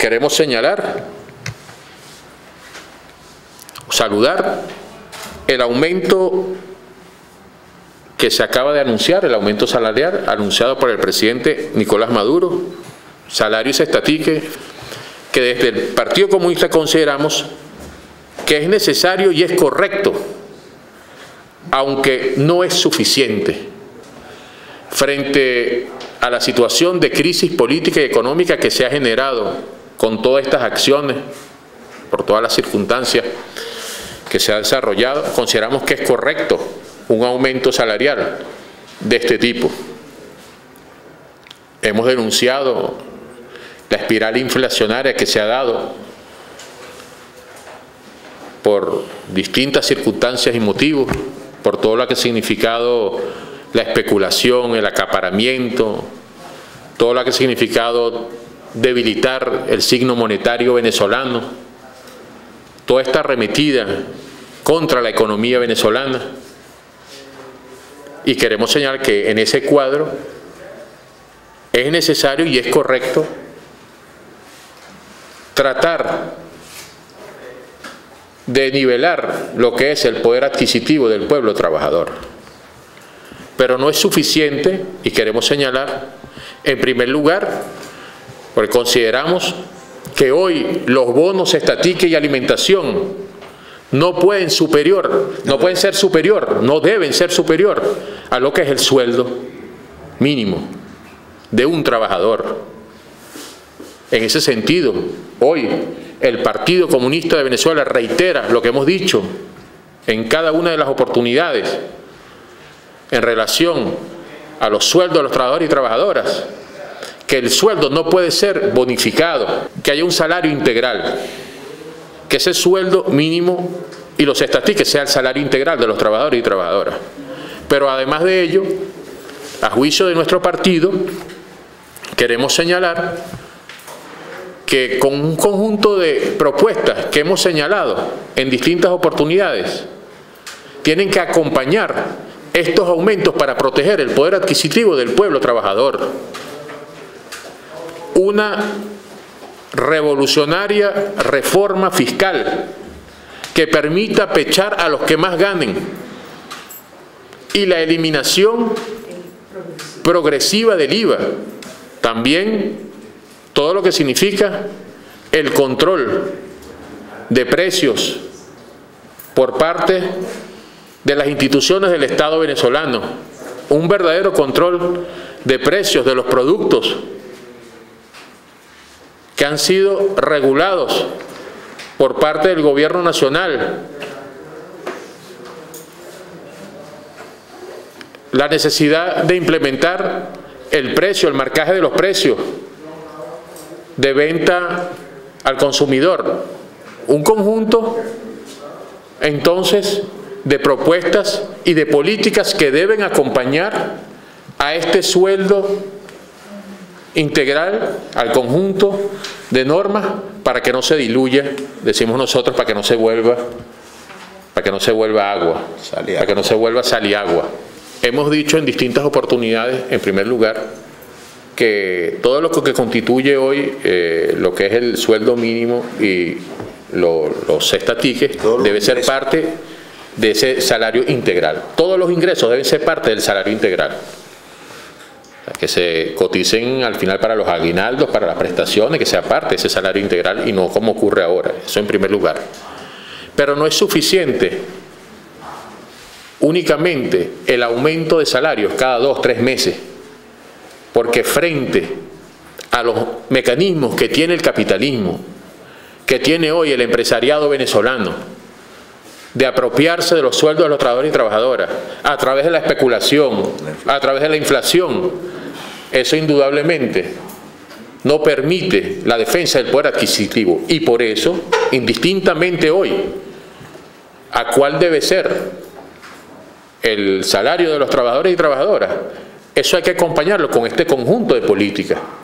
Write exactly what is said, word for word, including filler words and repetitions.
queremos señalar, saludar el aumento que se acaba de anunciar, el aumento salarial anunciado por el presidente Nicolás Maduro, salario y cestatique, que desde el Partido Comunista consideramos que es necesario y es correcto, aunque no es suficiente, frente a la situación de crisis política y económica que se ha generado con todas estas acciones, por todas las circunstancias que se ha desarrollado. Consideramos que es correcto un aumento salarial de este tipo. Hemos denunciado la espiral inflacionaria que se ha dado por distintas circunstancias y motivos, por todo lo que ha significado la especulación, el acaparamiento, todo lo que ha significado debilitar el signo monetario venezolano, toda esta arremetida contra la economía venezolana. Y queremos señalar que en ese cuadro es necesario y es correcto tratar de nivelar lo que es el poder adquisitivo del pueblo trabajador. Pero no es suficiente, y queremos señalar, en primer lugar, porque consideramos que hoy los bonos, estatique y alimentación no pueden superior, no pueden ser superior, no deben ser superior a lo que es el sueldo mínimo de un trabajador. En ese sentido, hoy el Partido Comunista de Venezuela reitera lo que hemos dicho en cada una de las oportunidades en relación a los sueldos de los trabajadores y trabajadoras, que el sueldo no puede ser bonificado, que haya un salario integral, que ese sueldo mínimo y los estatiques sea el salario integral de los trabajadores y trabajadoras. Pero además de ello, a juicio de nuestro partido, queremos señalar que con un conjunto de propuestas que hemos señalado en distintas oportunidades, tienen que acompañar estos aumentos para proteger el poder adquisitivo del pueblo trabajador. Una revolucionaria reforma fiscal que permita pechar a los que más ganen y la eliminación progresiva del I V A. También todo lo que significa el control de precios por parte de las instituciones del Estado venezolano, un verdadero control de precios de los productos que han sido regulados por parte del gobierno nacional, la necesidad de implementar el precio, el marcaje de los precios de venta al consumidor, un conjunto entonces de propuestas y de políticas que deben acompañar a este sueldo integral, al conjunto de normas, para que no se diluya, decimos nosotros, para que no se vuelva, para que no se vuelva agua, para que no se vuelva sal y agua. Hemos dicho en distintas oportunidades, en primer lugar, que todo lo que constituye hoy eh, lo que es el sueldo mínimo y lo, los estatiques debe ser parte de ese salario integral. Todos los ingresos deben ser parte del salario integral, que se coticen al final para los aguinaldos, para las prestaciones, que sea parte de ese salario integral y no como ocurre ahora. Eso en primer lugar. Pero no es suficiente únicamente el aumento de salarios cada dos, tres meses, porque frente a los mecanismos que tiene el capitalismo, que tiene hoy el empresariado venezolano, de apropiarse de los sueldos de los trabajadores y trabajadoras a través de la especulación, a través de la inflación, eso indudablemente no permite la defensa del poder adquisitivo. Y por eso, indistintamente hoy, a cuál debe ser el salario de los trabajadores y trabajadoras, eso hay que acompañarlo con este conjunto de políticas.